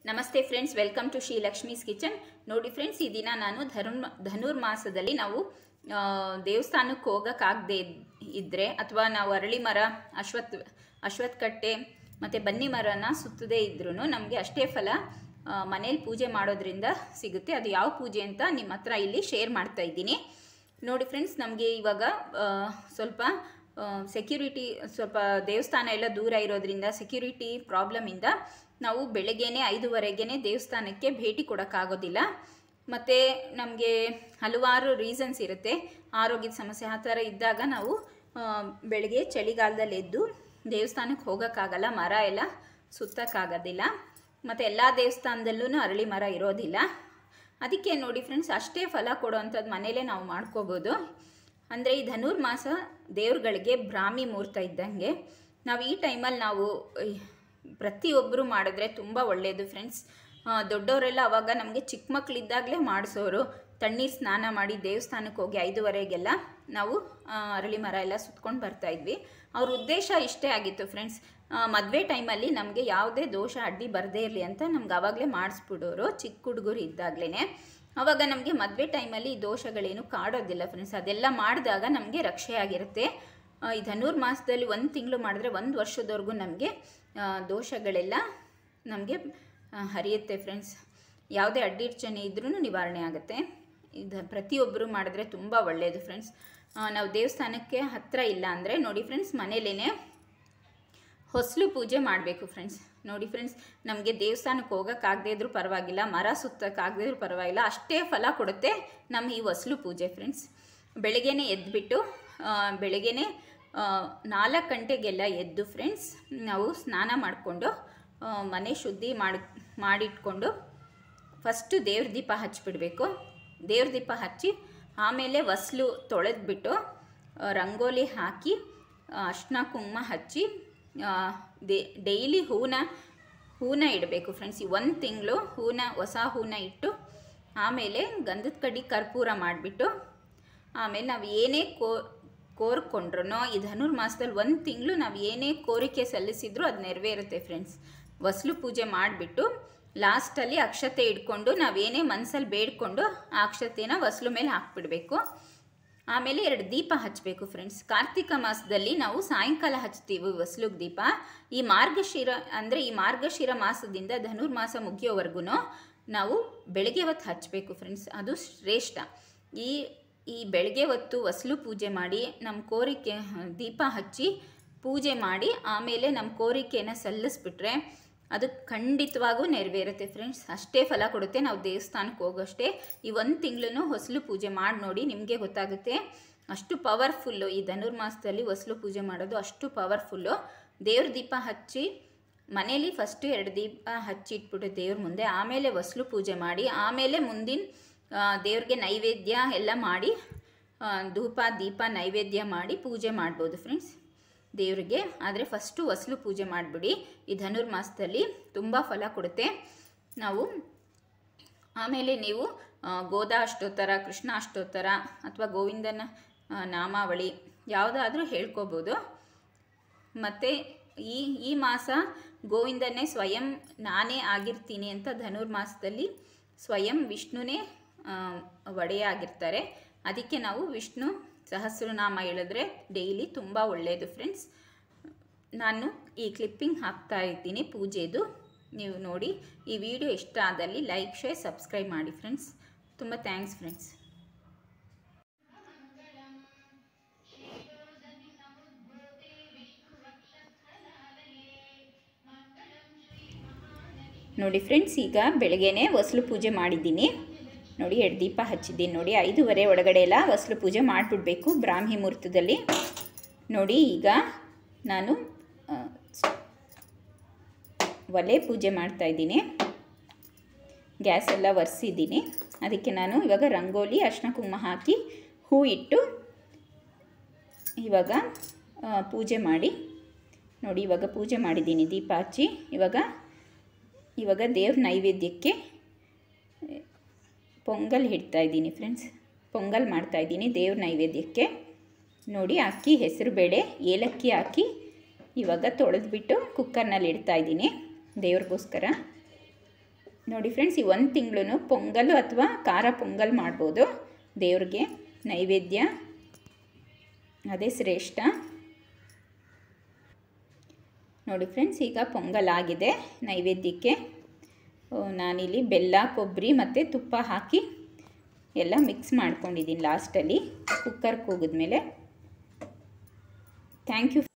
ನಮಸ್ತೆ friends, welcome to Shri Lakshmi's kitchen. ನೋಡಿ friends, ಈ ದಿನ ನಾನು ಧನುರ್ಮಾಸದಲ್ಲಿ ನಾವು ದೇವಸ್ಥಾನಕ್ಕೆ ಹೋಗೋಕ್ಕಾಗದೇ ಇದ್ದರೆ ಅಥವಾ ನಾವು ಅರಳಿ ಮರ, ಅಶ್ವತ್ಥ ಕಟ್ಟೆ ಮತ್ತು ಬನ್ನಿ ಮರನ ಸುತ್ತದೇ ಇದ್ರೂ ನಮಗೆ ಅಷ್ಟೇ ಫಲ ಮನೇಲಿ ಪೂಜೆ ಮಾಡೋದ್ರಿಂದ ಸಿಗುತ್ತೆ. ಅದು ಯಾವ ಪೂಜೆ ಅಂತ ನಿಮ್ಮ ಹತ್ರ ಇಲ್ಲಿ ಶೇರ್ ಮಾಡ್ತಾ ಇದ್ದೀನಿ. ನೋಡಿ ಫ್ರೆಂಡ್ಸ್, ನಮಗೆ ಇವಾಗ ಸ್ವಲ್ಪ ಸೆಕ್ಯೂರಿಟಿ, ಸ್ವಲ್ಪ ದೇವಸ್ಥಾನ ಎಲ್ಲ ದೂರ ಇರೋದ್ರಿಂದ ಸೆಕ್ಯೂರಿಟಿ ಪ್ರಾಬ್ಲಮಿಂದ ನಾವು ಬೆಳಗ್ಗೆನೇ 5:30ಗೆ ದೇವಸ್ಥಾನಕ್ಕೆ ಭೇಟಿ ಕೊಡೋಕ್ಕಾಗೋದಿಲ್ಲ. ಮತ್ತು ನಮಗೆ ಹಲವಾರು ರೀಸನ್ಸ್ ಇರುತ್ತೆ, ಆರೋಗ್ಯದ ಸಮಸ್ಯೆ ಆ ಥರ ಇದ್ದಾಗ ನಾವು ಬೆಳಗ್ಗೆ ಚಳಿಗಾಲದಲ್ಲಿ ಎದ್ದು ದೇವಸ್ಥಾನಕ್ಕೆ ಹೋಗೋಕ್ಕಾಗಲ್ಲ, ಮರ ಎಲ್ಲ ಸುತ್ತಕ್ಕಾಗೋದಿಲ್ಲ. ಮತ್ತು ಎಲ್ಲ ದೇವಸ್ಥಾನದಲ್ಲೂ ಅರಳಿ ಮರ ಇರೋದಿಲ್ಲ. ಅದಕ್ಕೆ ನೋಡಿ ಫ್ರೆಂಡ್ಸ್, ಅಷ್ಟೇ ಫಲ ಕೊಡೋವಂಥದ್ದು ಮನೇಲೇ ನಾವು ಮಾಡ್ಕೋಬೋದು. ಅಂದರೆ ಈ ಧನುರ್ಮಾಸ ದೇವ್ರುಗಳಿಗೆ ಬ್ರಾಹ್ಮಿ ಮುಹೂರ್ತ ಇದ್ದಂಗೆ. ನಾವು ಈ ಟೈಮಲ್ಲಿ ನಾವು ಪ್ರತಿಯೊಬ್ಬರು ಮಾಡಿದ್ರೆ ತುಂಬ ಒಳ್ಳೆಯದು ಫ್ರೆಂಡ್ಸ್. ದೊಡ್ಡವರೆಲ್ಲ ಅವಾಗ ನಮಗೆ ಚಿಕ್ಕ ಮಕ್ಕಳಿದ್ದಾಗಲೇ ಮಾಡಿಸೋರು. ತಣ್ಣೀರು ಸ್ನಾನ ಮಾಡಿ ದೇವಸ್ಥಾನಕ್ಕೆ ಹೋಗಿ 5:30ಗೆಲ್ಲ ನಾವು ಅರಳಿ ಮರ ಎಲ್ಲ ಸುತ್ಕೊಂಡು ಬರ್ತಾಯಿದ್ವಿ. ಅವ್ರ ಉದ್ದೇಶ ಇಷ್ಟೇ ಆಗಿತ್ತು ಫ್ರೆಂಡ್ಸ್, ಮದುವೆ ಟೈಮಲ್ಲಿ ನಮಗೆ ಯಾವುದೇ ದೋಷ ಅಡ್ಡಿ ಬರದೇ ಇರಲಿ ಅಂತ ನಮ್ಗೆ ಆವಾಗಲೇ ಮಾಡಿಸ್ಬಿಡೋರು, ಚಿಕ್ಕ ಹುಡುಗರು ಇದ್ದಾಗಲೇ. ಆವಾಗ ನಮಗೆ ಮದುವೆ ಟೈಮಲ್ಲಿ ಈ ದೋಷಗಳೇನು ಕಾಡೋದಿಲ್ಲ ಫ್ರೆಂಡ್ಸ್. ಅದೆಲ್ಲ ಮಾಡಿದಾಗ ನಮಗೆ ರಕ್ಷೆ ಆಗಿರುತ್ತೆ. ಈ ಧನುರ್ಮಾಸದಲ್ಲಿ 1 ತಿಂಗಳು ಮಾಡಿದ್ರೆ 1 ವರ್ಷದವರೆಗೂ ನಮಗೆ ದೋಷಗಳೆಲ್ಲ ನಮಗೆ ಹರಿಯುತ್ತೆ ಫ್ರೆಂಡ್ಸ್. ಯಾವುದೇ ಅಡ್ಡಿರ್ಚನೆ ಇದ್ರೂ ನಿವಾರಣೆ ಆಗುತ್ತೆ. ಇದು ಪ್ರತಿಯೊಬ್ಬರು ಮಾಡಿದ್ರೆ ತುಂಬ ಒಳ್ಳೆಯದು ಫ್ರೆಂಡ್ಸ್. ನಾವು ದೇವಸ್ಥಾನಕ್ಕೆ ಹತ್ತಿರ ಇಲ್ಲ ಅಂದರೆ ನೋಡಿ ಫ್ರೆಂಡ್ಸ್, ಮನೇಲೇ ಹೊಸಲು ಪೂಜೆ ಮಾಡಬೇಕು ಫ್ರೆಂಡ್ಸ್. ನೋಡಿ ಫ್ರೆಂಡ್ಸ್, ನಮಗೆ ದೇವಸ್ಥಾನಕ್ಕೆ ಹೋಗೋಕ್ಕಾಗದೇ ಇದ್ರೂ ಪರವಾಗಿಲ್ಲ, ಮರ ಸುತ್ತಕ್ಕಾಗದೇ ಇದ್ರೂ ಪರವಾಗಿಲ್ಲ, ಅಷ್ಟೇ ಫಲ ಕೊಡುತ್ತೆ ನಮ್ಮ ಈ ಹೊಸಲು ಪೂಜೆ ಫ್ರೆಂಡ್ಸ್. ಬೆಳಗ್ಗೆನೇ ಎದ್ದುಬಿಟ್ಟು ಬೆಳಗ್ಗೆನೇ 4 ಗಂಟೆಗೆಲ್ಲ ಎದ್ದು ಫ್ರೆಂಡ್ಸ್, ನಾವು ಸ್ನಾನ ಮಾಡಿಕೊಂಡು ಮನೆ ಶುದ್ಧಿ ಮಾಡಿಟ್ಕೊಂಡು ಫಸ್ಟು ದೇವ್ರ ದೀಪ ಹಚ್ಚಿಬಿಡಬೇಕು. ದೇವ್ರ ದೀಪ ಹಚ್ಚಿ ಆಮೇಲೆ ಹೊಸಲು ತೊಳೆದ್ಬಿಟ್ಟು ರಂಗೋಲಿ ಹಾಕಿ ಅರ್ಶಿನ ಕುಂಕುಮ ಹಚ್ಚಿ ಡೈಲಿ ಹೂನ ಇಡಬೇಕು ಫ್ರೆಂಡ್ಸ್. ಈ 1 ತಿಂಗಳು ಹೊಸ ಹೂನ ಇಟ್ಟು ಆಮೇಲೆ ಗಂಧದ ಕಡ್ಡಿ ಕರ್ಪೂರ ಮಾಡಿಬಿಟ್ಟು ಆಮೇಲೆ ನಾವು ಏನೇ ಕೋರ್ಕೊಂಡ್ರೂ ಈ ಧನುರ್ಮಾಸದಲ್ಲಿ 1 ತಿಂಗಳು ನಾವು ಏನೇ ಕೋರಿಕೆ ಸಲ್ಲಿಸಿದ್ರೂ ಅದು ನೆರವೇರುತ್ತೆ ಫ್ರೆಂಡ್ಸ್. ಹೊಸಲು ಪೂಜೆ ಮಾಡಿಬಿಟ್ಟು ಲಾಸ್ಟಲ್ಲಿ ಅಕ್ಷತೆ ಇಟ್ಕೊಂಡು ನಾವೇನೇ ಮನಸ್ಸಲ್ಲಿ ಬೇಡ್ಕೊಂಡು ಆ ಅಕ್ಷತೆನ ಹೊಸಲು ಮೇಲೆ ಹಾಕ್ಬಿಡಬೇಕು. ಆಮೇಲೆ 2 ದೀಪ ಹಚ್ಚಬೇಕು ಫ್ರೆಂಡ್ಸ್. ಕಾರ್ತಿಕ ಮಾಸದಲ್ಲಿ ನಾವು ಸಾಯಂಕಾಲ ಹಚ್ತೀವಿ ಹೊಸಲಿಗೆ ದೀಪ. ಈ ಮಾರ್ಗಶಿರ ಮಾಸದಿಂದ ಧನುರ್ಮಾಸ ಮುಗಿಯೋವರೆಗೂ ನಾವು ಬೆಳಗ್ಗೆ ಹೊತ್ತು ಹಚ್ಚಬೇಕು ಫ್ರೆಂಡ್ಸ್, ಅದು ಶ್ರೇಷ್ಠ. ಈ ಬೆಳಗ್ಗೆ ಹೊತ್ತು ಹೊಸಲು ಪೂಜೆ ಮಾಡಿ ನಮ್ಮ ಕೋರಿಕೆ ದೀಪ ಹಚ್ಚಿ ಪೂಜೆ ಮಾಡಿ ಆಮೇಲೆ ನಮ್ಮ ಕೋರಿಕೆಯನ್ನು ಸಲ್ಲಿಸ್ಬಿಟ್ರೆ ಅದು ಖಂಡಿತವಾಗೂ ನೆರವೇರುತ್ತೆ ಫ್ರೆಂಡ್ಸ್. ಅಷ್ಟೇ ಫಲ ಕೊಡುತ್ತೆ. ನಾವು ದೇವಸ್ಥಾನಕ್ಕೆ ಹೋಗೋಷ್ಟೇ ಈ 1 ತಿಂಗಳು ಹೊಸಲು ಪೂಜೆ ಮಾಡಿ ನೋಡಿ, ನಿಮಗೆ ಗೊತ್ತಾಗುತ್ತೆ ಅಷ್ಟು ಪವರ್ಫುಲ್ಲು. ಈ ಧನುರ್ಮಾಸದಲ್ಲಿ ಹೊಸಲು ಪೂಜೆ ಮಾಡೋದು ಅಷ್ಟು ಪವರ್ಫುಲ್ಲು. ದೇವ್ರ ದೀಪ ಹಚ್ಚಿ ಮನೇಲಿ ಫಸ್ಟು 2 ದೀಪ ಹಚ್ಚಿಟ್ಬಿಟ್ಟು ದೇವ್ರ ಮುಂದೆ, ಆಮೇಲೆ ಹೊಸಲು ಪೂಜೆ ಮಾಡಿ ಆಮೇಲೆ ಮುಂದಿನ ದೇವ್ರಿಗೆ ನೈವೇದ್ಯ ಎಲ್ಲ ಮಾಡಿ ಧೂಪ ದೀಪ ನೈವೇದ್ಯ ಮಾಡಿ ಪೂಜೆ ಮಾಡ್ಬೋದು ಫ್ರೆಂಡ್ಸ್ ದೇವ್ರಿಗೆ. ಆದರೆ ಫಸ್ಟು ಹೊಸಲು ಪೂಜೆ ಮಾಡಿಬಿಡಿ. ಈ ಧನುರ್ಮಾಸದಲ್ಲಿ ತುಂಬ ಫಲ ಕೊಡುತ್ತೆ. ಆಮೇಲೆ ನೀವು ಗೋದಾ ಅಷ್ಟೋತ್ತರ, ಕೃಷ್ಣ ಅಷ್ಟೋತ್ತರ ಅಥವಾ ಗೋವಿಂದನ ನಾಮಾವಳಿ ಯಾವುದಾದ್ರೂ ಹೇಳ್ಕೊಬೋದು. ಮತ್ತು ಈ ಮಾಸ ಗೋವಿಂದನೇ ಸ್ವಯಂ ನಾನೇ ಆಗಿರ್ತೀನಿ ಅಂತ ಧನುರ್ಮಾಸದಲ್ಲಿ ಸ್ವಯಂ ವಿಷ್ಣುನೇ ಒಡೆಯ ಆಗಿರ್ತಾರೆ. ಅದಕ್ಕೆ ನಾವು ವಿಷ್ಣು ಸಹಸ್ರನಾಮ ಹೇಳಿದ್ರೆ ಡೈಲಿ ತುಂಬ ಒಳ್ಳೆಯದು ಫ್ರೆಂಡ್ಸ್. ನಾನು ಈ ಕ್ಲಿಪ್ಪಿಂಗ್ ಹಾಕ್ತಾ ಇದ್ದೀನಿ ಪೂಜೆದು, ನೀವು ನೋಡಿ. ಈ ವಿಡಿಯೋ ಇಷ್ಟ ಆದಲ್ಲಿ ಲೈಕ್, ಶೇರ್, ಸಬ್ಸ್ಕ್ರೈಬ್ ಮಾಡಿ ಫ್ರೆಂಡ್ಸ್. ತುಂಬ ಥ್ಯಾಂಕ್ಸ್ ಫ್ರೆಂಡ್ಸ್. ನೋಡಿ ಫ್ರೆಂಡ್ಸ್, ಈಗ ಬೆಳಗ್ಗೆನೇ ಹೊಸಲು ಪೂಜೆ ಮಾಡಿದ್ದೀನಿ ನೋಡಿ, 2 ದೀಪ ಹಚ್ಚಿದ್ದೀನಿ ನೋಡಿ. 5:30 ಒಳಗಡೆ ಎಲ್ಲ ಹೊಸಲು ಪೂಜೆ ಮಾಡಿಬಿಡ್ಬೇಕು ಬ್ರಾಹ್ಮಿ ಮುಹೂರ್ತದಲ್ಲಿ ನೋಡಿ. ಈಗ ನಾನು ಒಲೆ ಪೂಜೆ ಮಾಡ್ತಾಯಿದ್ದೀನಿ, ಗ್ಯಾಸ್ ಎಲ್ಲ ಒರೆಸಿದ್ದೀನಿ. ಅದಕ್ಕೆ ನಾನು ಇವಾಗ ರಂಗೋಲಿ ಅರ್ಶಿನ ಕುಂಕುಮ ಹಾಕಿ ಹೂ ಇಟ್ಟು ಇವಾಗ ಪೂಜೆ ಮಾಡಿ ನೋಡಿ. ಇವಾಗ ಪೂಜೆ ಮಾಡಿದ್ದೀನಿ ದೀಪ ಹಚ್ಚಿ. ಇವಾಗ ದೇವ್ರ ನೈವೇದ್ಯಕ್ಕೆ ಪೊಂಗಲ್ ಇಡ್ತಾಯಿದ್ದೀನಿ ಫ್ರೆಂಡ್ಸ್. ಪೊಂಗಲ್ ಮಾಡ್ತಾಯಿದ್ದೀನಿ ದೇವ್ರ ನೈವೇದ್ಯಕ್ಕೆ ನೋಡಿ. ಅಕ್ಕಿ, ಹೆಸರುಬೇಳೆ, ಏಲಕ್ಕಿ ಹಾಕಿ ಇವಾಗ ತೊಳೆದ್ಬಿಟ್ಟು ಕುಕ್ಕರ್ನಲ್ಲಿ ಇಡ್ತಾಯಿದ್ದೀನಿ ದೇವ್ರಿಗೋಸ್ಕರ. ನೋಡಿ ಫ್ರೆಂಡ್ಸ್, ಈ 1 ತಿಂಗಳು ಪೊಂಗಲ್ ಅಥವಾ ಖಾರ ಪೊಂಗಲ್ ಮಾಡ್ಬೋದು. ದೇವ್ರಿಗೆ ನೈವೇದ್ಯ ಅದೇ ಶ್ರೇಷ್ಠ. ನೋಡಿ ಫ್ರೆಂಡ್ಸ್, ಈಗ ಪೊಂಗಲ್ ಆಗಿದೆ. ನೈವೇದ್ಯಕ್ಕೆ ನಾನಿಲ್ಲಿ ಬೆಲ್ಲ, ಕೊಬ್ಬರಿ ಮತ್ತು ತುಪ್ಪ ಹಾಕಿ ಎಲ್ಲ ಮಿಕ್ಸ್ ಮಾಡ್ಕೊಂಡಿದ್ದೀನಿ ಲಾಸ್ಟಲ್ಲಿ ಕುಕ್ಕರ್ ಕೂಗಿದ್ಮೇಲೆ. Thank you.